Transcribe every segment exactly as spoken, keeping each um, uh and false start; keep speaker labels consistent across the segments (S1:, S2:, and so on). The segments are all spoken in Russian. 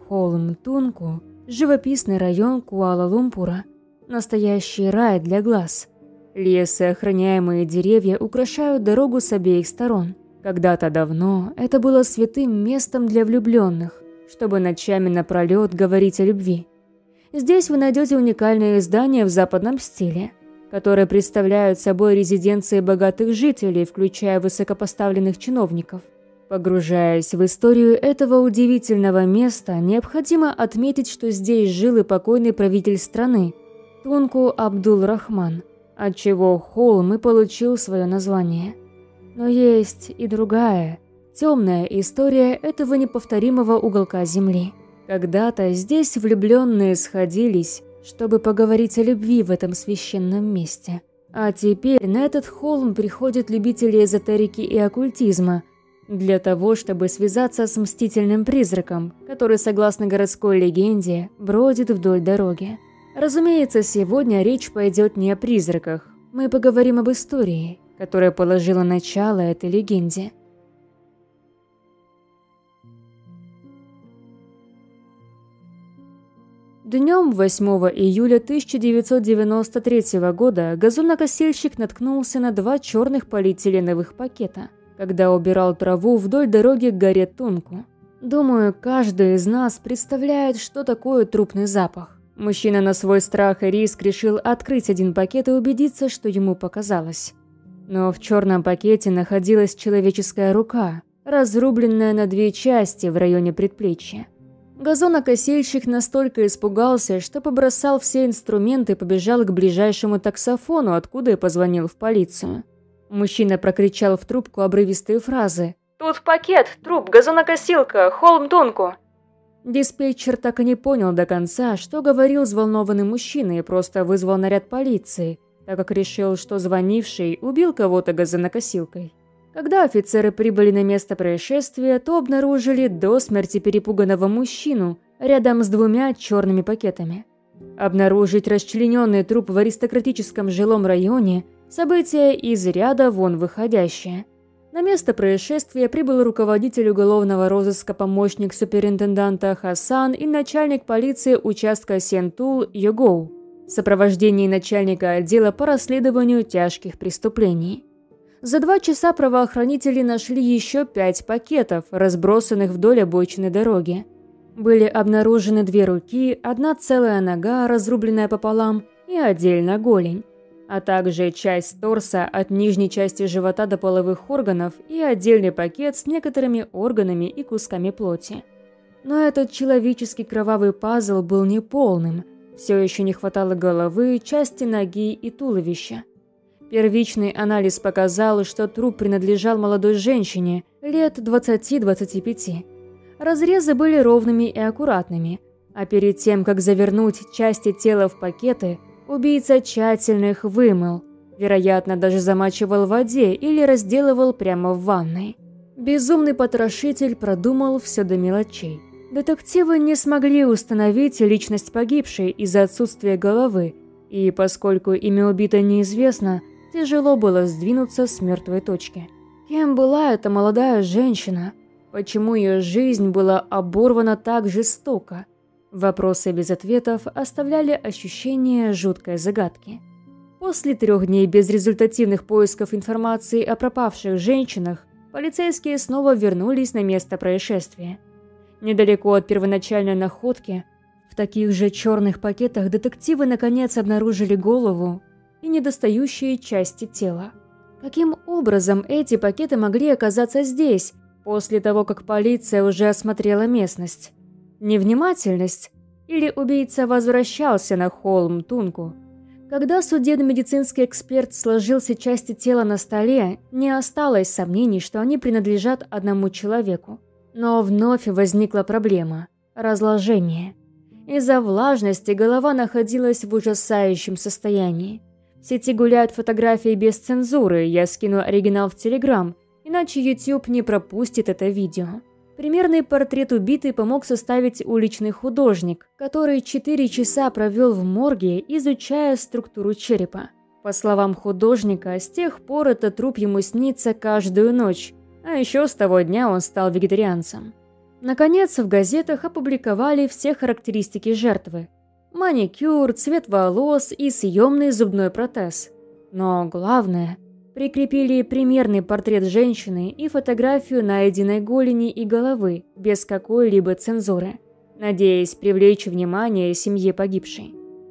S1: Холм Тунку – живописный район Куала-Лумпура, настоящий рай для глаз. Лес и охраняемые деревья украшают дорогу с обеих сторон. Когда-то давно это было святым местом для влюбленных, чтобы ночами напролет говорить о любви. Здесь вы найдете уникальные здания в западном стиле, которые представляют собой резиденции богатых жителей, включая высокопоставленных чиновников. Погружаясь в историю этого удивительного места, необходимо отметить, что здесь жил и покойный правитель страны Тунку Абдул-Рахман, отчего холм и получил свое название. Но есть и другая, темная история этого неповторимого уголка земли. Когда-то здесь влюбленные сходились, чтобы поговорить о любви в этом священном месте. А теперь на этот холм приходят любители эзотерики и оккультизма, для того, чтобы связаться с мстительным призраком, который, согласно городской легенде, бродит вдоль дороги. Разумеется, сегодня речь пойдет не о призраках. Мы поговорим об истории, которая положила начало этой легенде. Днем восьмого июля тысяча девятьсот девяносто третьего года газонокосильщик наткнулся на два черных полиэтиленовых пакета, когда убирал траву вдоль дороги к горе Тунку. Думаю, каждый из нас представляет, что такое трупный запах. Мужчина на свой страх и риск решил открыть один пакет и убедиться, что ему показалось. Но в черном пакете находилась человеческая рука, разрубленная на две части в районе предплечья. Газонокосильщик настолько испугался, что побросал все инструменты и побежал к ближайшему таксофону, откуда и позвонил в полицию. Мужчина прокричал в трубку обрывистые фразы: «Тут пакет, труп, газонокосилка, холм Тунку». Диспетчер так и не понял до конца, что говорил взволнованный мужчина, и просто вызвал наряд полиции, так как решил, что звонивший убил кого-то газонокосилкой. Когда офицеры прибыли на место происшествия, то обнаружили до смерти перепуганного мужчину рядом с двумя черными пакетами. Обнаружить расчлененный труп в аристократическом жилом районе – событие из ряда вон выходящее. На место происшествия прибыл руководитель уголовного розыска, помощник суперинтенданта Хасан и начальник полиции участка Сентул Йогоу в сопровождении начальника отдела по расследованию тяжких преступлений. За два часа правоохранители нашли еще пять пакетов, разбросанных вдоль обочины дороги. Были обнаружены две руки, одна целая нога, разрубленная пополам, и отдельно голень, а также часть торса от нижней части живота до половых органов и отдельный пакет с некоторыми органами и кусками плоти. Но этот человеческий кровавый пазл был неполным, все еще не хватало головы, части ноги и туловища. Первичный анализ показал, что труп принадлежал молодой женщине лет двадцати-двадцати пяти. Разрезы были ровными и аккуратными, а перед тем, как завернуть части тела в пакеты, убийца тщательно их вымыл, вероятно, даже замачивал в воде или разделывал прямо в ванной. Безумный потрошитель продумал все до мелочей. Детективы не смогли установить личность погибшей из-за отсутствия головы, и поскольку имя убитой неизвестно, тяжело было сдвинуться с мертвой точки. Кем была эта молодая женщина? Почему ее жизнь была оборвана так жестоко? Вопросы без ответов оставляли ощущение жуткой загадки. После трех дней безрезультативных поисков информации о пропавших женщинах, полицейские снова вернулись на место происшествия. Недалеко от первоначальной находки, в таких же черных пакетах, детективы наконец обнаружили голову и недостающие части тела. Каким образом эти пакеты могли оказаться здесь, после того, как полиция уже осмотрела местность? Невнимательность? Или убийца возвращался на холм Тунку? Когда судебно-медицинский эксперт сложил все части тела на столе, не осталось сомнений, что они принадлежат одному человеку. Но вновь возникла проблема – разложение. Из-за влажности голова находилась в ужасающем состоянии. В сети гуляют фотографии без цензуры, я скину оригинал в Телеграм, иначе YouTube не пропустит это видео. Примерный портрет убитой помог составить уличный художник, который четыре часа провел в морге, изучая структуру черепа. По словам художника, с тех пор этот труп ему снится каждую ночь, а еще с того дня он стал вегетарианцем. Наконец, в газетах опубликовали все характеристики жертвы. Маникюр, цвет волос и съемный зубной протез. Но главное, прикрепили примерный портрет женщины и фотографию найденной голени и головы без какой-либо цензуры, надеясь привлечь внимание семье погибшей.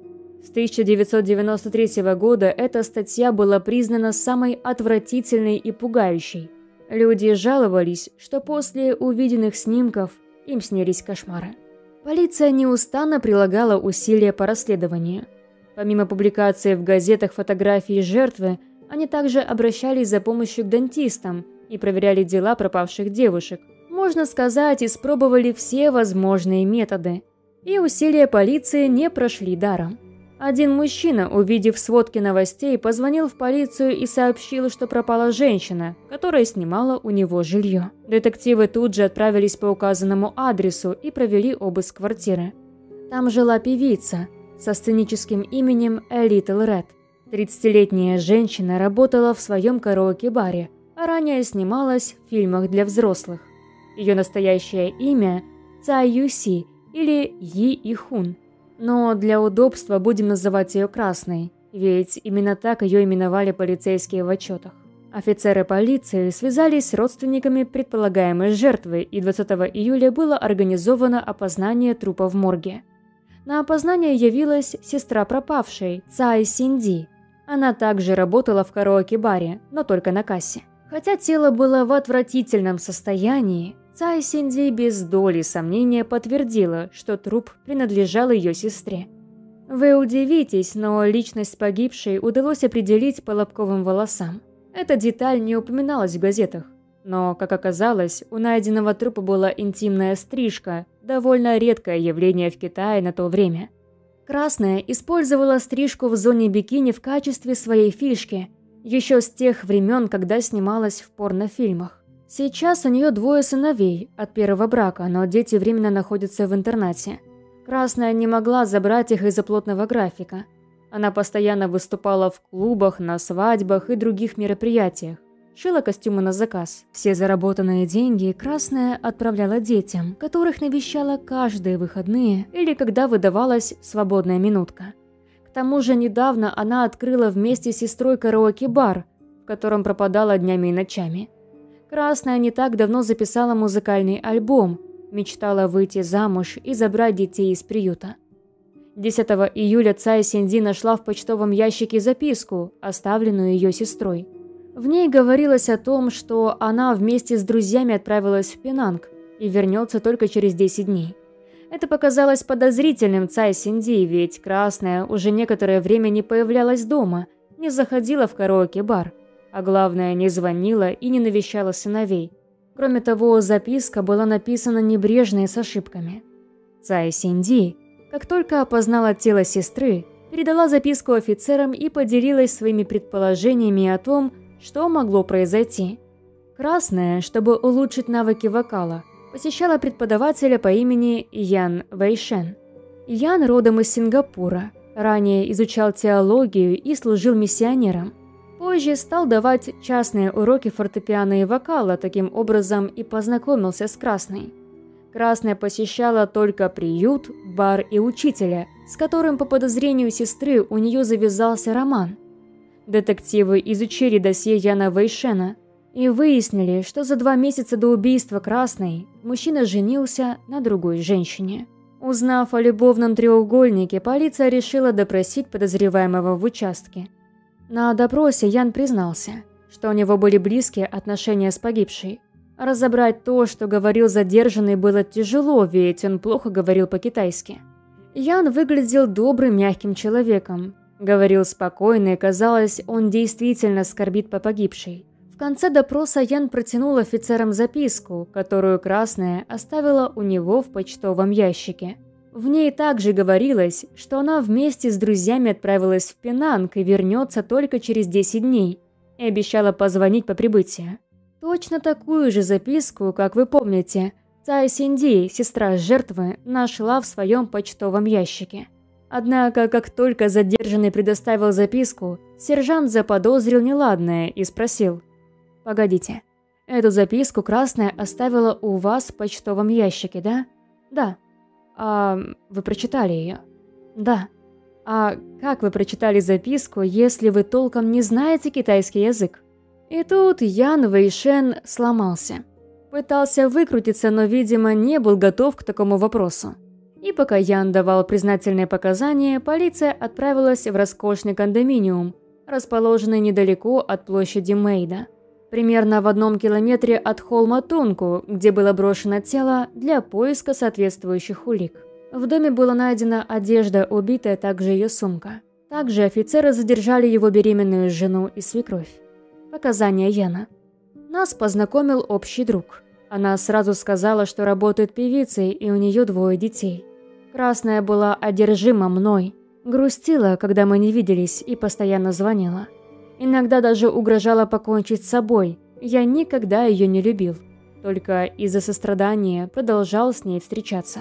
S1: С тысяча девятьсот девяносто третьего года эта статья была признана самой отвратительной и пугающей. Люди жаловались, что после увиденных снимков им снились кошмары. Полиция неустанно прилагала усилия по расследованию. Помимо публикации в газетах фотографий жертвы, они также обращались за помощью к дантистам и проверяли дела пропавших девушек. Можно сказать, испробовали все возможные методы. И усилия полиции не прошли даром. Один мужчина, увидев сводки новостей, позвонил в полицию и сообщил, что пропала женщина, которая снимала у него жилье. Детективы тут же отправились по указанному адресу и провели обыск квартиры. Там жила певица со сценическим именем Little Red. тридцатилетняя женщина работала в своем караоке-баре, а ранее снималась в фильмах для взрослых. Ее настоящее имя – Цай Юси или Yi Ихун. Но для удобства будем называть ее Красной, ведь именно так ее именовали полицейские в отчетах. Офицеры полиции связались с родственниками предполагаемой жертвы, и двадцатого июля было организовано опознание трупа в морге. На опознание явилась сестра пропавшей, Цай Синди. Она также работала в караоке-баре, но только на кассе. Хотя тело было в отвратительном состоянии, Цай Синди без доли сомнения подтвердила, что труп принадлежал ее сестре. Вы удивитесь, но личность погибшей удалось определить по лобковым волосам. Эта деталь не упоминалась в газетах. Но, как оказалось, у найденного трупа была интимная стрижка, довольно редкое явление в Китае на то время. Красная использовала стрижку в зоне бикини в качестве своей фишки, еще с тех времен, когда снималась в порнофильмах. Сейчас у нее двое сыновей от первого брака, но дети временно находятся в интернате. Красная не могла забрать их из-за плотного графика. Она постоянно выступала в клубах, на свадьбах и других мероприятиях. Шила костюмы на заказ. Все заработанные деньги Красная отправляла детям, которых навещала каждые выходные или когда выдавалась свободная минутка. К тому же недавно она открыла вместе с сестрой караоке-бар, в котором пропадала днями и ночами. Красная не так давно записала музыкальный альбом, мечтала выйти замуж и забрать детей из приюта. десятого июля Цай Синди нашла в почтовом ящике записку, оставленную ее сестрой. В ней говорилось о том, что она вместе с друзьями отправилась в Пенанг и вернется только через десять дней. Это показалось подозрительным Цай Синди, ведь Красная уже некоторое время не появлялась дома, не заходила в караоке-бар. А главное, не звонила и не навещала сыновей. Кроме того, записка была написана небрежно и с ошибками. Цай Синди, как только опознала тело сестры, передала записку офицерам и поделилась своими предположениями о том, что могло произойти. Красная, чтобы улучшить навыки вокала, посещала преподавателя по имени Ян Вэйшен. Ян родом из Сингапура, ранее изучал теологию и служил миссионером. Позже стал давать частные уроки фортепиано и вокала, таким образом и познакомился с Красной. Красная посещала только приют, бар и учителя, с которым, по подозрению сестры, у нее завязался роман. Детективы изучили досье Яна Вэйшена и выяснили, что за два месяца до убийства Красной мужчина женился на другой женщине. Узнав о любовном треугольнике, полиция решила допросить подозреваемого в участке. На допросе Ян признался, что у него были близкие отношения с погибшей. Разобрать то, что говорил задержанный, было тяжело, ведь он плохо говорил по-китайски. Ян выглядел добрым, мягким человеком. Говорил спокойно, и казалось, он действительно скорбит по погибшей. В конце допроса Ян протянул офицерам записку, которую Красная оставила у него в почтовом ящике. В ней также говорилось, что она вместе с друзьями отправилась в Пенанг и вернется только через десять дней, и обещала позвонить по прибытии. Точно такую же записку, как вы помните, Цай Синди, сестра жертвы, нашла в своем почтовом ящике. Однако, как только задержанный предоставил записку, сержант заподозрил неладное и спросил: «Погодите, Эту записку Красная оставила у вас в почтовом ящике, да? Да. А вы прочитали ее? Да. А как вы прочитали записку, если вы толком не знаете китайский язык? И тут Ян Вэйшэн сломался. Пытался выкрутиться, но, видимо, не был готов к такому вопросу. И пока Ян давал признательные показания, полиция отправилась в роскошный кондоминиум, расположенный недалеко от площади Мэйда. Примерно в одном километре от холма Тунку, где было брошено тело для поиска соответствующих улик. В доме была найдена одежда убитой, а также ее сумка. Также офицеры задержали его беременную жену и свекровь. Показания Яна. Нас познакомил общий друг. Она сразу сказала, что работает певицей, и у нее двое детей. Красная была одержима мной. Грустила, когда мы не виделись, и постоянно звонила. Иногда даже угрожала покончить с собой. Я никогда ее не любил. Только из-за сострадания продолжал с ней встречаться.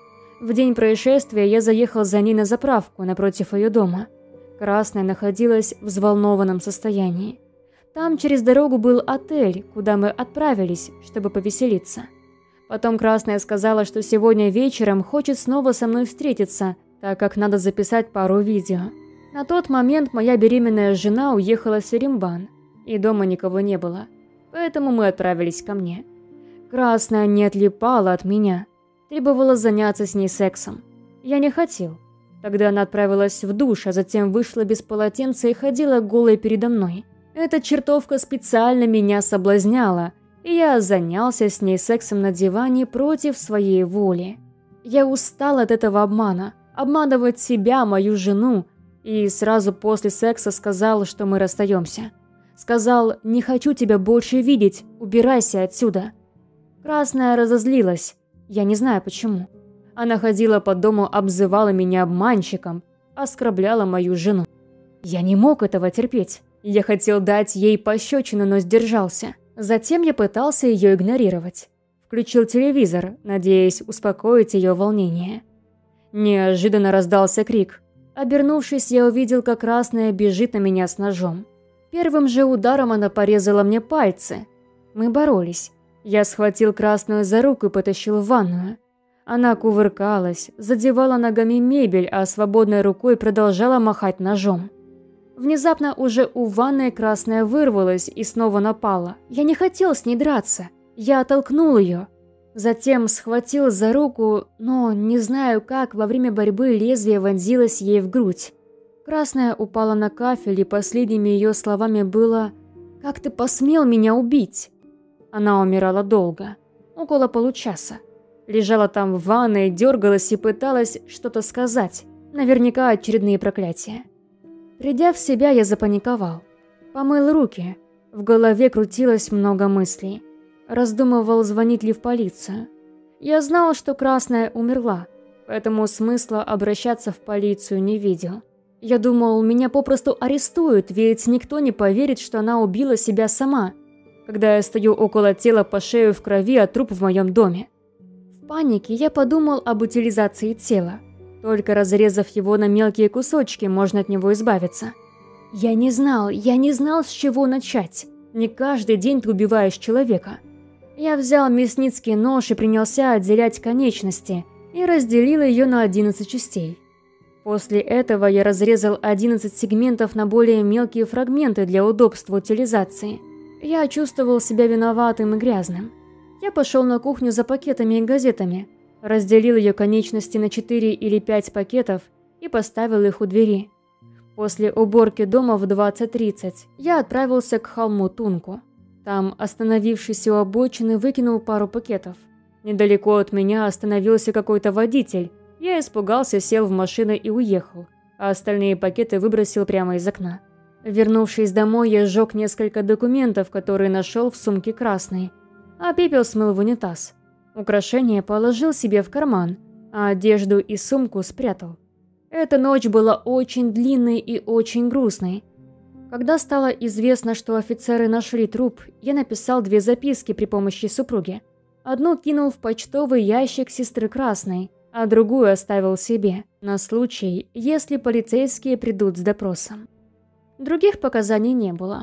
S1: В день происшествия я заехал за ней на заправку напротив ее дома. Красная находилась в взволнованном состоянии. Там через дорогу был отель, куда мы отправились, чтобы повеселиться. Потом Красная сказала, что сегодня вечером хочет снова со мной встретиться, так как надо записать пару видео. На тот момент моя беременная жена уехала в Серембан, и дома никого не было, поэтому мы отправились ко мне. Красная не отлипала от меня, требовала заняться с ней сексом. Я не хотел. Тогда она отправилась в душ, а затем вышла без полотенца и ходила голой передо мной. Эта чертовка специально меня соблазняла, и я занялся с ней сексом на диване против своей воли. Я устал от этого обмана, обманывать себя, мою жену, и сразу после секса сказал, что мы расстаемся. Сказал: «Не хочу тебя больше видеть, убирайся отсюда». Красная разозлилась, я не знаю почему. Она ходила по дому, обзывала меня обманщиком, оскорбляла мою жену. Я не мог этого терпеть. Я хотел дать ей пощечину, но сдержался. Затем я пытался ее игнорировать. Включил телевизор, надеясь успокоить ее волнение. Неожиданно раздался крик. Обернувшись, я увидел, как Красная бежит на меня с ножом. Первым же ударом она порезала мне пальцы. Мы боролись. Я схватил Красную за руку и потащил в ванную. Она кувыркалась, задевала ногами мебель, а свободной рукой продолжала махать ножом. Внезапно уже у ванной Красная вырвалась и снова напала. Я не хотел с ней драться. Я оттолкнул ее. Затем схватил за руку, но не знаю как, во время борьбы лезвие вонзилось ей в грудь. Красная упала на кафель, и последними ее словами было: «Как ты посмел меня убить?» Она умирала долго, около получаса. Лежала там в ванной, дергалась и пыталась что-то сказать. Наверняка очередные проклятия. Придя в себя, я запаниковал. Помыл руки. В голове крутилось много мыслей. Раздумывал, звонить ли в полицию. Я знал, что Красная умерла, поэтому смысла обращаться в полицию не видел. Я думал, меня попросту арестуют, ведь никто не поверит, что она убила себя сама, когда я стою около тела по шею в крови, а труп в моем доме. В панике я подумал об утилизации тела. Только разрезав его на мелкие кусочки, можно от него избавиться. Я не знал, я не знал, с чего начать. Не каждый день ты убиваешь человека. Я взял мясницкий нож и принялся отделять конечности, и разделил ее на одиннадцать частей. После этого я разрезал одиннадцать сегментов на более мелкие фрагменты для удобства утилизации. Я чувствовал себя виноватым и грязным. Я пошел на кухню за пакетами и газетами, разделил ее конечности на четыре или пять пакетов и поставил их у двери. После уборки дома в двадцать тридцать я отправился к холму Тунку. Там, остановившись у обочины, выкинул пару пакетов. Недалеко от меня остановился какой-то водитель. Я испугался, сел в машину и уехал, а остальные пакеты выбросил прямо из окна. Вернувшись домой, я сжег несколько документов, которые нашел в сумке Красной, а пепел смыл в унитаз. Украшения положил себе в карман, а одежду и сумку спрятал. Эта ночь была очень длинной и очень грустной. Когда стало известно, что офицеры нашли труп, я написал две записки при помощи супруги. Одну кинул в почтовый ящик сестры Красной, а другую оставил себе, на случай, если полицейские придут с допросом. Других показаний не было.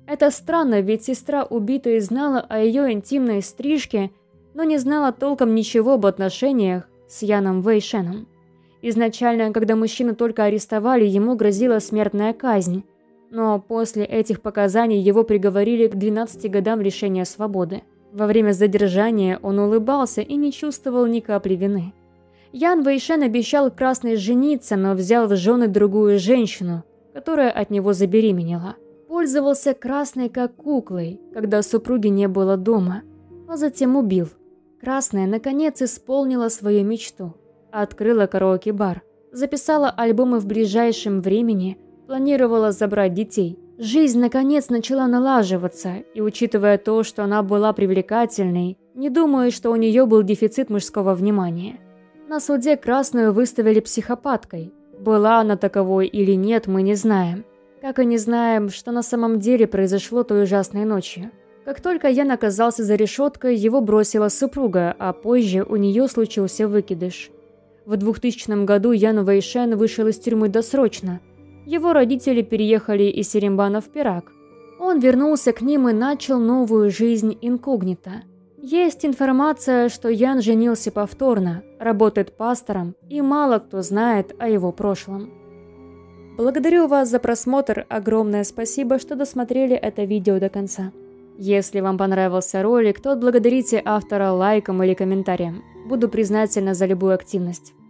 S1: Это странно, ведь сестра убитой знала о ее интимной стрижке, но не знала толком ничего об отношениях с Яном Вэйшеном. Изначально, когда мужчину только арестовали, ему грозила смертная казнь, но после этих показаний его приговорили к двенадцати годам лишения свободы. Во время задержания он улыбался и не чувствовал ни капли вины. Ян Вэйшен обещал Красной жениться, но взял в жены другую женщину, которая от него забеременела. Пользовался Красной как куклой, когда супруги не было дома, а затем убил. Красная, наконец, исполнила свою мечту. Открыла караоке-бар, записала альбомы в ближайшем времени, планировала забрать детей. Жизнь, наконец, начала налаживаться, и, учитывая то, что она была привлекательной, не думаю, что у нее был дефицит мужского внимания. На суде Красную выставили психопаткой. Была она таковой или нет, мы не знаем. Как и не знаем, что на самом деле произошло той ужасной ночью. Как только Ян оказался за решеткой, его бросила супруга, а позже у нее случился выкидыш. В двухтысячном году Ян Вэйшен вышел из тюрьмы досрочно. Его родители переехали из Серембана в Пирак. Он вернулся к ним и начал новую жизнь инкогнито. Есть информация, что Ян женился повторно, работает пастором, и мало кто знает о его прошлом. Благодарю вас за просмотр, огромное спасибо, что досмотрели это видео до конца. Если вам понравился ролик, то отблагодарите автора лайком или комментарием. Буду признательна за любую активность.